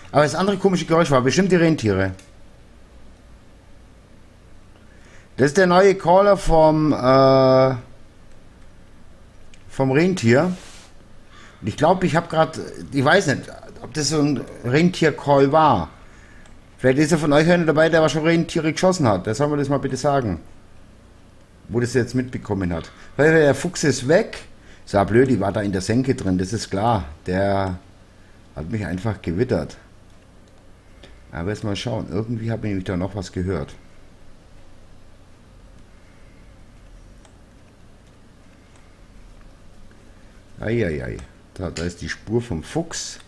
Aber das andere komische Geräusch war bestimmt die Rentiere. Das ist der neue Caller vom Rentier. Und ich glaube, ich habe gerade, ich weiß nicht, ob das so ein Rentier-Call war. Vielleicht ist ja von euch einer dabei, der schon Rentiere geschossen hat. Der soll mir das mal bitte sagen. Wo das jetzt mitbekommen hat. Weil der Fuchs ist weg. Ist ja blöd, die war da in der Senke drin, das ist klar. Der hat mich einfach gewittert. Aber jetzt mal schauen. Irgendwie habe ich nämlich da noch was gehört. Eieiei. Da ist die Spur vom Fuchs.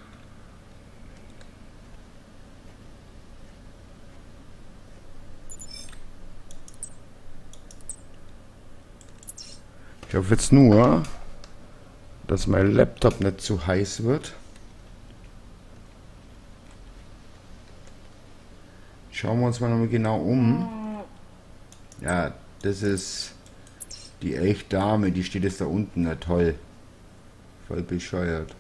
Ich hoffe jetzt nur, dass mein Laptop nicht zu heiß wird. Schauen wir uns mal nochmal genau um. Ja, das ist die Elchdame, die steht jetzt da unten. Na toll. Voll bescheuert.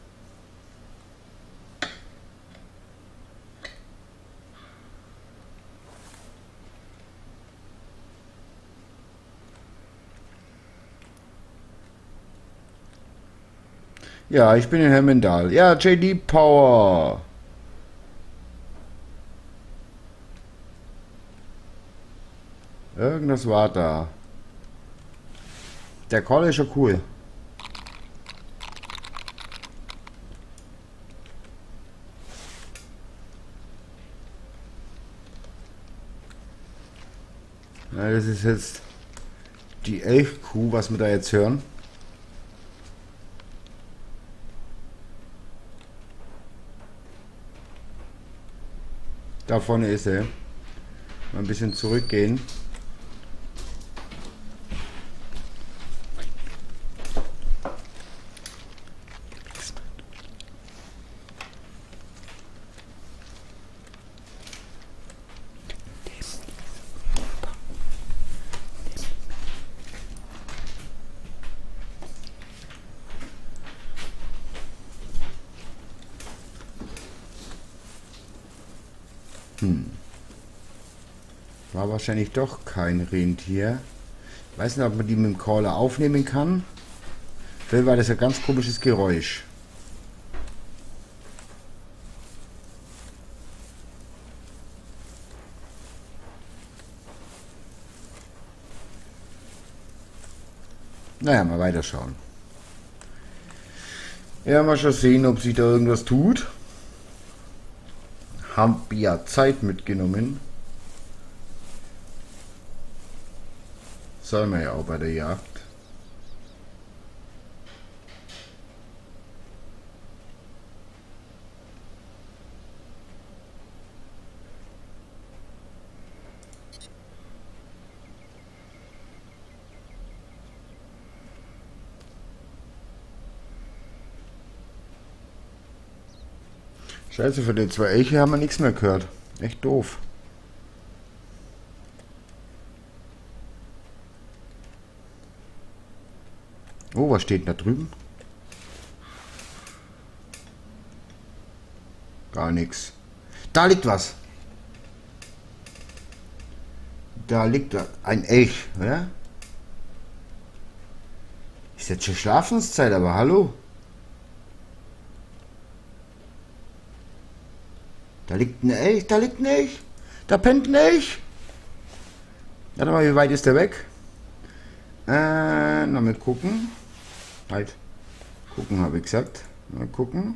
Ja, ich bin in Hemmendal. Ja, JD Power. Irgendwas war da. Der Call ist schon cool. Ja, das ist jetzt die Elchkuh, was wir da jetzt hören. Da vorne ist er. Mal ein bisschen zurückgehen. War wahrscheinlich doch kein Rentier. Ich weiß nicht, ob man die mit dem Caller aufnehmen kann. Vielleicht war das ein ganz komisches Geräusch. Naja, mal weiterschauen. Ja, mal schon sehen, ob sich da irgendwas tut. Haben ja Zeit mitgenommen. Soll man ja auch bei der Jagd. Scheiße, für die zwei Elche haben wir nichts mehr gehört. Echt doof. Oh, was steht da drüben? Gar nichts. Da liegt was. Da liegt ein Elch, oder? Ist jetzt schon Schlafenszeit, aber hallo? Da liegt ein Elch, da liegt ein Elch. Da pennt ein Elch. Warte mal, wie weit ist der weg? Noch mal gucken. Halt. Gucken, habe ich gesagt. Mal gucken.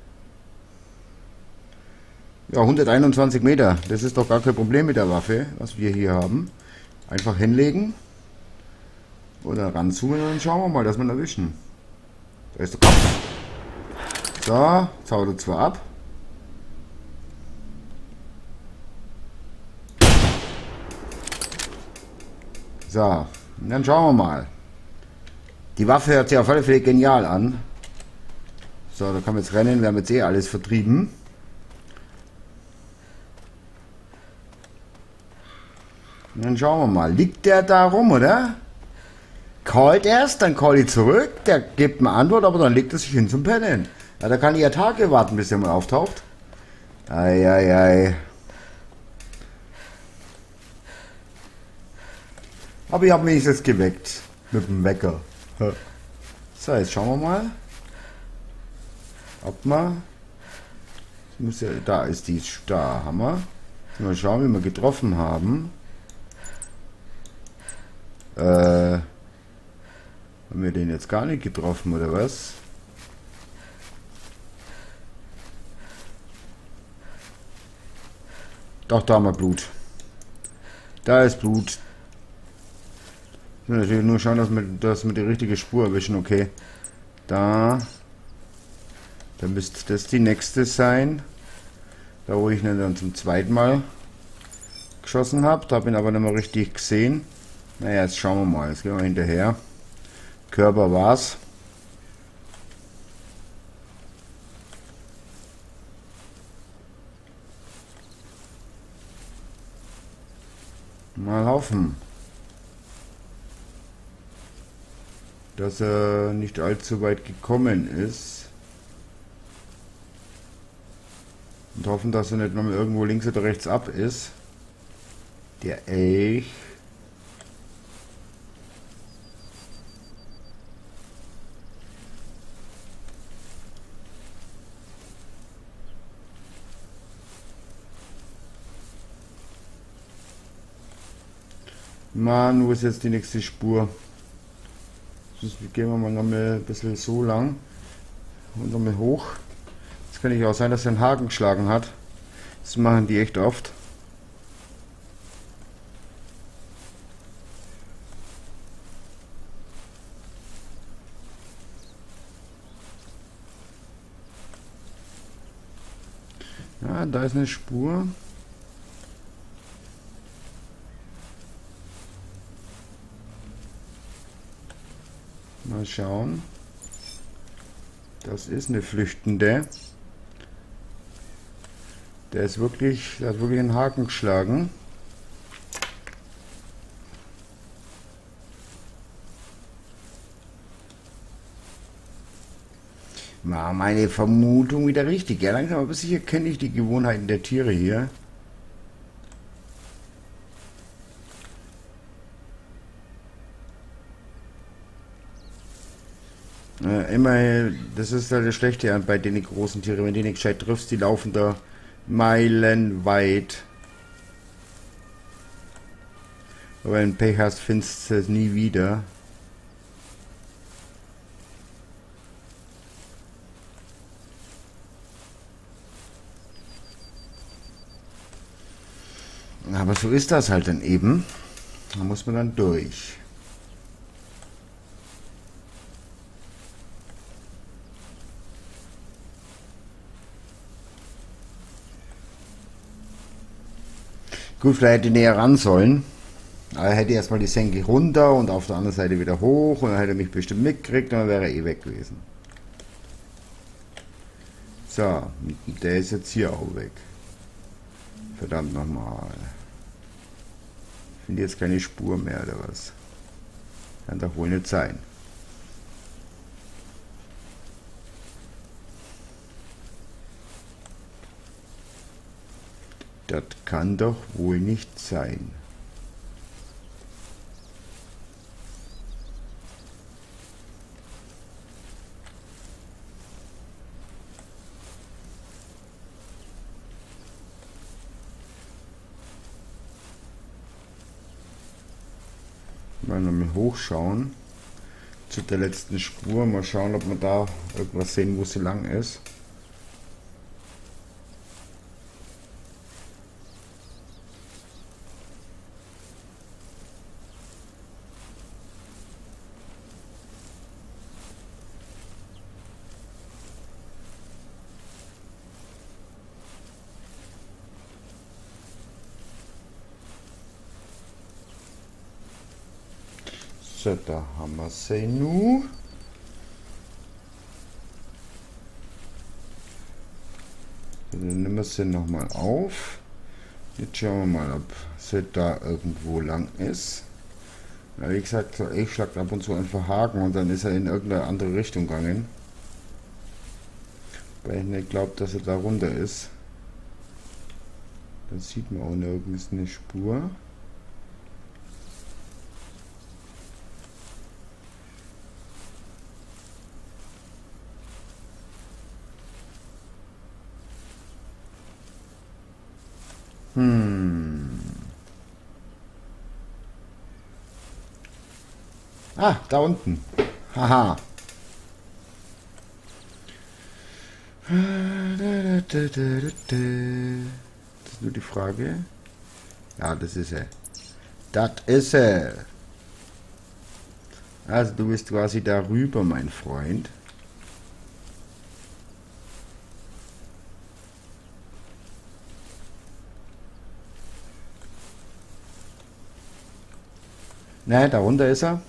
Ja, 121 Meter. Das ist doch gar kein Problem mit der Waffe, was wir hier haben. Einfach hinlegen. Oder ranzoomen und dann schauen wir mal, dass wir ihn erwischen. Da ist der Kopf. So, jetzt haut er zwar ab. So, und dann schauen wir mal. Die Waffe hört sich auf alle Fälle genial an. So, da kann man jetzt rennen. Wir haben jetzt eh alles vertrieben. Und dann schauen wir mal. Liegt der da rum, oder? Callt erst, dann call ich zurück. Der gibt mir Antwort, aber dann legt er sich hin zum Pennen. Ja, da kann ich ja Tage warten, bis er mal auftaucht. Ei. Aber ich habe mich jetzt geweckt. Mit dem Wecker. So, jetzt schauen wir mal. Ob man. Muss ja, da ist die Star. Hammer. Mal schauen, wie wir getroffen haben. Haben wir den jetzt gar nicht getroffen, oder was? Doch, da haben wir Blut. Da ist Blut. Natürlich nur schauen, dass wir die richtige Spur erwischen. Okay. Da. Dann müsste das die nächste sein. Da wo ich ihn dann zum zweiten Mal geschossen habe. Da habe ich ihn aber nicht mehr richtig gesehen. Naja, jetzt schauen wir mal. Jetzt gehen wir hinterher. Körper war's. Mal hoffen, dass er nicht allzu weit gekommen ist. Und hoffen, dass er nicht noch mal irgendwo links oder rechts ab ist. Der Elch. Mann, wo ist jetzt die nächste Spur? Sonst gehen wir mal noch mal ein bisschen so lang und noch mal hoch. Jetzt kann ich auch sein, dass er einen Haken geschlagen hat. Das machen die echt oft. Ja, da ist eine Spur. Mal schauen. Das ist eine Flüchtende. Der hat wirklich einen Haken geschlagen. War meine Vermutung wieder richtig. Ja, langsam aber sicher kenne ich die Gewohnheiten der Tiere hier. Immer, das ist halt das Schlechte bei den großen Tieren. Wenn du die nicht gescheit triffst, die laufen da meilenweit. Aber wenn du Pech hast, findest du es nie wieder. Aber so ist das halt dann eben. Da muss man dann durch. Gut, vielleicht hätte ich näher ran sollen. Aber er hätte erstmal die Senke runter und auf der anderen Seite wieder hoch und dann hätte er mich bestimmt mitgekriegt und dann wäre er eh weg gewesen. So, der ist jetzt hier auch weg. Verdammt nochmal. Ich finde jetzt keine Spur mehr oder was. Kann doch wohl nicht sein. Das kann doch wohl nicht sein. Mal nochmal hochschauen zu der letzten Spur. Mal schauen, ob wir da irgendwas sehen, wo sie lang ist. So, da haben wir sie nun. Dann nehmen wir sie nochmal auf. Jetzt schauen wir mal, ob sie da irgendwo lang ist. Ja, wie gesagt, ich schlage ab und zu einfach Haken und dann ist er in irgendeine andere Richtung gegangen. Weil ich nicht glaube, dass er da runter ist. Da sieht man auch nirgends eine Spur. Ah, da unten. Haha. Das ist nur die Frage. Ja, das ist er. Das ist er. Also du bist quasi darüber, mein Freund. Ne, darunter ist er.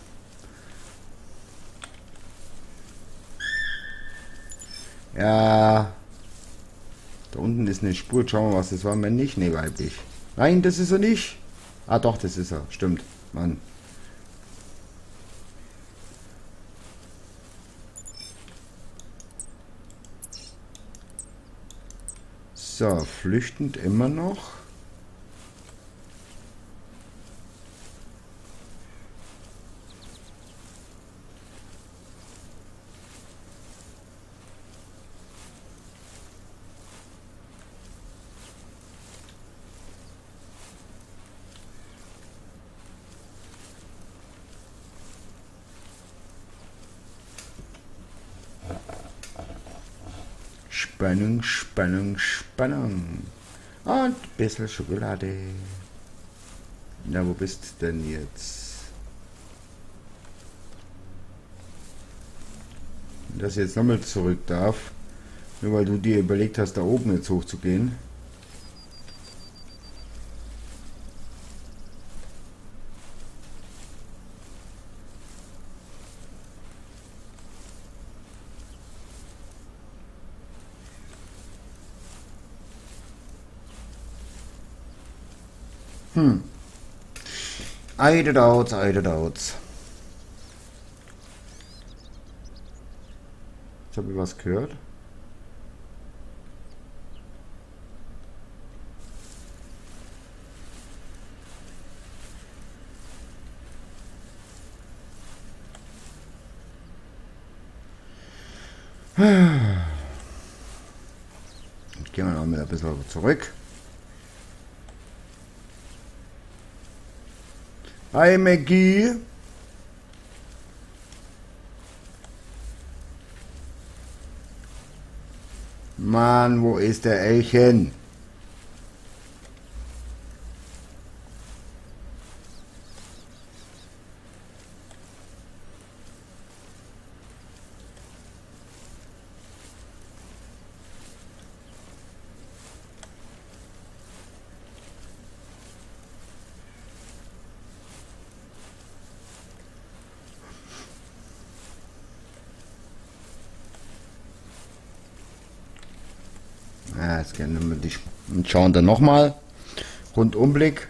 Ja. Da unten ist eine Spur. Schauen wir mal, was das war. Wenn nicht, ne, weiblich. Nein, das ist er nicht. Ah, doch, das ist er. Stimmt. Mann. So, flüchtend immer noch. Spannung, Spannung, Spannung. Und ein bisschen Schokolade. Na, wo bist du denn jetzt? Dass ich jetzt nochmal zurück darf. Nur weil du dir überlegt hast, da oben jetzt hochzugehen. Eide Doubts, Eide Doubts. Jetzt habe ich was gehört. Jetzt gehen wir noch mal ein bisschen zurück. Hi Maggie. Mann, wo ist der Elchen? Ja, jetzt gerne wir die und schauen dann nochmal. Rundumblick.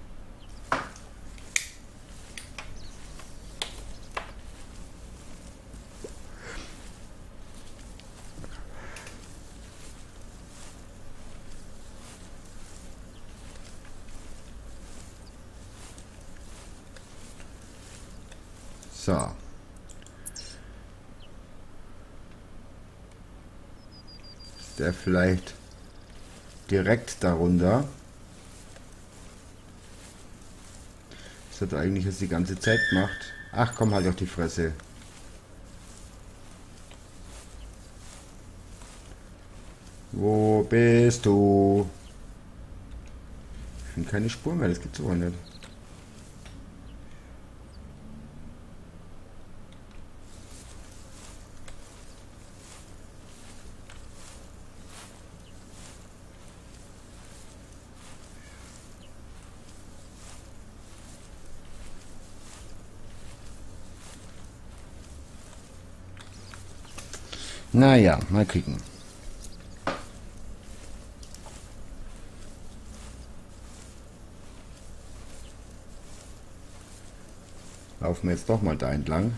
So. Ist der vielleicht direkt darunter? Das hat er eigentlich jetzt die ganze Zeit gemacht. Ach komm, halt auf die Fresse. Wo bist du? Ich finde keine Spur mehr, das gibt's aber nicht. Naja, mal kicken. Laufen wir jetzt doch mal da entlang.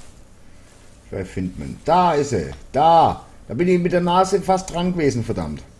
Vielleicht findet man. Da ist er. Da. Da bin ich mit der Nase fast dran gewesen, verdammt.